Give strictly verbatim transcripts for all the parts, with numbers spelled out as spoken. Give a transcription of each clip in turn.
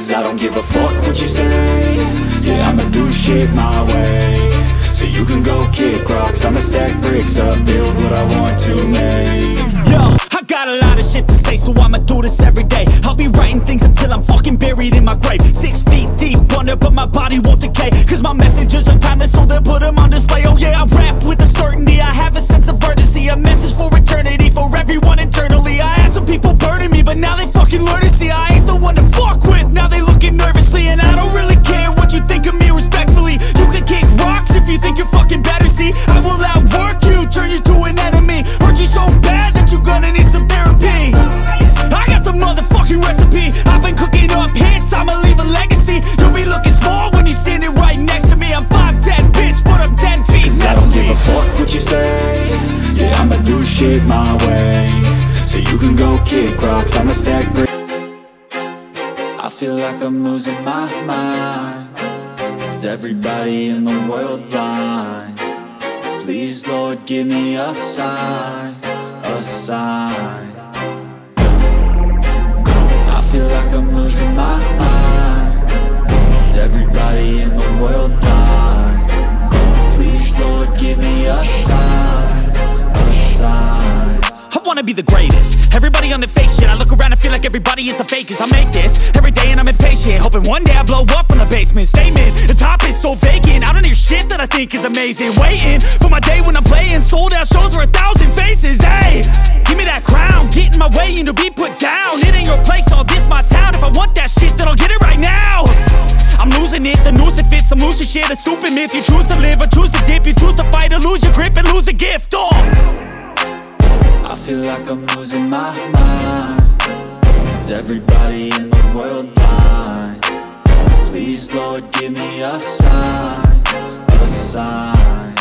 Cause I don't give a fuck what you say. Yeah, I'ma do shit my way. So you can go kick rocks, I'ma stack bricks up, build what I want to make. Yo, I got a lot of shit to say, so I'ma do this every day. I'll be writing things until I'm fucking buried in my grave. Six feet deep under, but my body won't decay. Cause my messages are timeless, so they'll put them on display. Oh yeah, I rap with a certainty, I have a sense of urgency. A message for eternity, for everyone internally. I had some people burning me, but now they fucking learn to see I ain't the one to fuck with, now they looking nervously. And I don't really care what you think of me, respectfully. You can kick rocks if you think you're fucking better, see. I will outwork you, turn you to an enemy. Hurt you so bad that you're gonna need some therapy. I got the motherfucking recipe, I've been cooking up hits, I'ma leave a legacy. You'll be looking small when you're standing right next to me. I'm five ten, bitch, but I'm ten feet next to me. I don't give a fuck what you say. Yeah, I'ma do shit my way. So you can go kick rocks, I'ma stack bricks. I feel like I'm losing my mind. Is everybody in the world blind? Please, Lord, give me a sign, a sign. I feel like I'm losing my mind. Is everybody in the world blind? Please, Lord, give me a sign, a sign. I wanna be the greatest. Everybody on the fake shit, I look around and feel like everybody is the fakest. I make this every day and I'm impatient, hoping one day I blow up from the basement. Statement, the top is so vacant, I don't hear shit that I think is amazing. Waiting for my day when I'm playing sold out shows for a thousand faces. Hey, give me that crown, get in my way and to be put down. It ain't your place, all this my town. If I want that shit, then I'll get it right now. I'm losing it, the noose it fits, some losing shit, a stupid myth. You choose to live or choose to dip, you choose to fight or lose your grip and lose a gift. Oh, I feel like I'm losing my mind. Is everybody in the world blind? Please, Lord, give me a sign, a sign.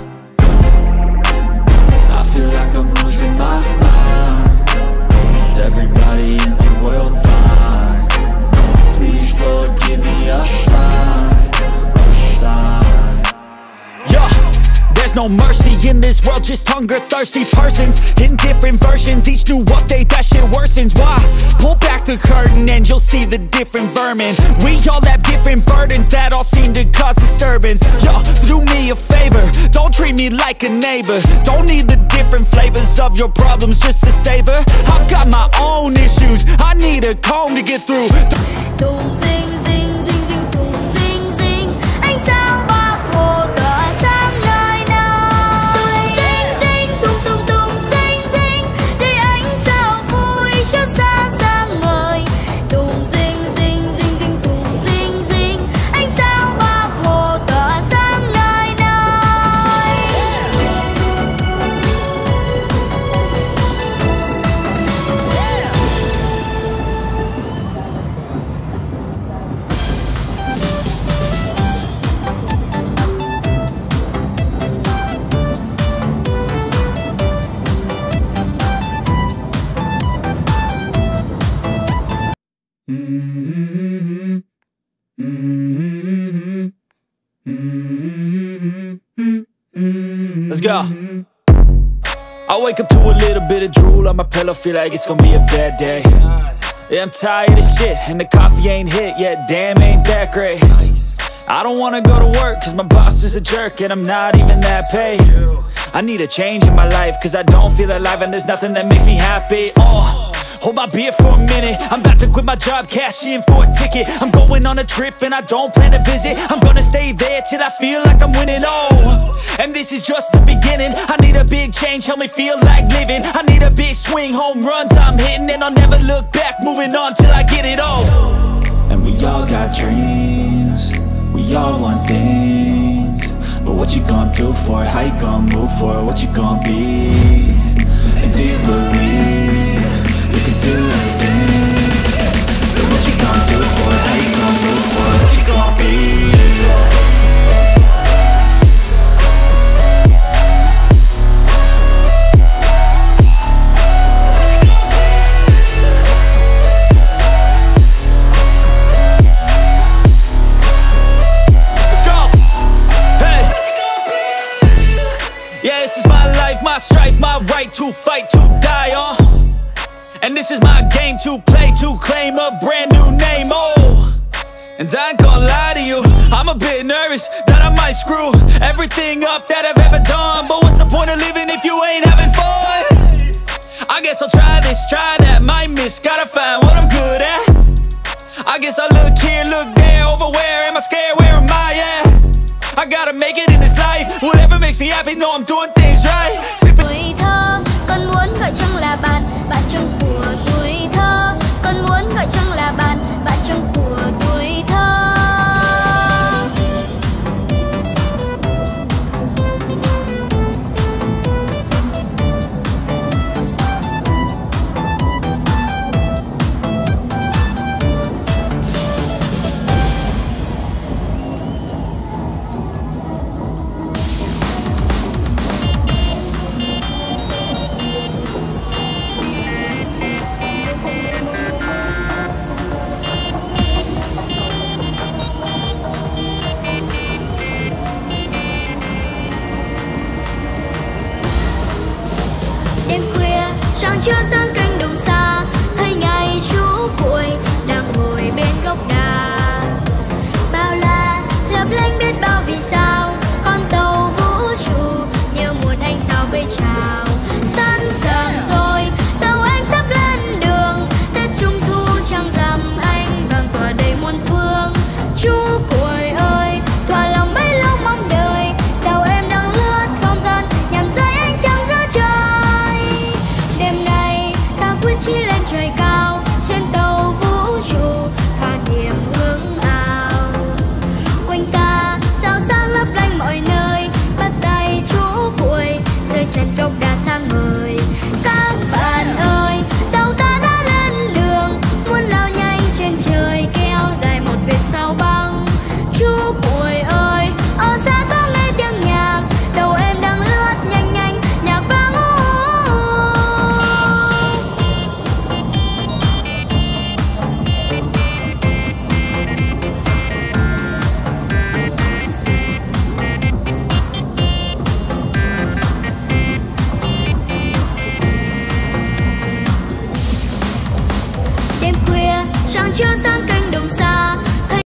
I feel like I'm losing my mind. Is everybody in the world blind? Please, Lord, give me a sign, a sign. yeah. There's no mercy in this world, just hunger-thirsty persons in different versions. Each new update, that shit worsens. Why? Pull back the curtain and you'll see the different vermin. We all have different burdens that all seem to cause disturbance. Yo, so do me a favor, don't treat me like a neighbor. Don't need the different flavors of your problems just to savor. I've got my own issues, I need a comb to get through. Tùng sinh sinh sinh sinh tùng sinh sinh, ánh sao bạc hồ tỏa sáng nơi nào. Tùng sinh sinh tùng tùng tùng sinh sinh, để ánh sao vui chiếu xa sáng ngời. Tùng sinh sinh sinh sinh tùng sinh sinh, ánh sao bạc hồ tỏa sáng nơi nơi. Mm-hmm. Mm-hmm. Mm-hmm. Let's go. I wake up to a little bit of drool on my pillow, feel like it's gonna be a bad day. Yeah, I'm tired of shit, and the coffee ain't hit yet, damn, ain't that great. I don't wanna go to work, cause my boss is a jerk, and I'm not even that paid. I need a change in my life, cause I don't feel alive, and there's nothing that makes me happy. Oh, hold my beer for a minute, I'm about to quit my job, cash in for a ticket. I'm going on a trip and I don't plan to visit. I'm gonna stay there till I feel like I'm winning, oh. And this is just the beginning, I need a big change, help me feel like living. I need a big swing, home runs I'm hitting, and I'll never look back, moving on till I get it all. And we all got dreams, we all want things, but what you gonna do for it? How you gonna move for it? What you gonna be? And do you believe you can do anything? But what you gonna do for it? How you gonna move for it? What you gonna be? Yeah, this is my life, my strife, my right to fight, to die on. And this is my game to play, to claim a brand new name, oh. And I ain't gonna lie to you, I'm a bit nervous that I might screw everything up that I've ever done. But what's the point of living if you ain't having fun? I guess I'll try this, try that, might miss, gotta find what I'm good at. I guess I look here, look there, over where am I scared, where am I at? I gotta make it in this life, whatever makes me happy, know I'm doing things right. Tuổi thơ, con muốn gọi chăng là bạn, bạn trong của tuổi thơ. Con muốn gọi chăng là bạn, bạn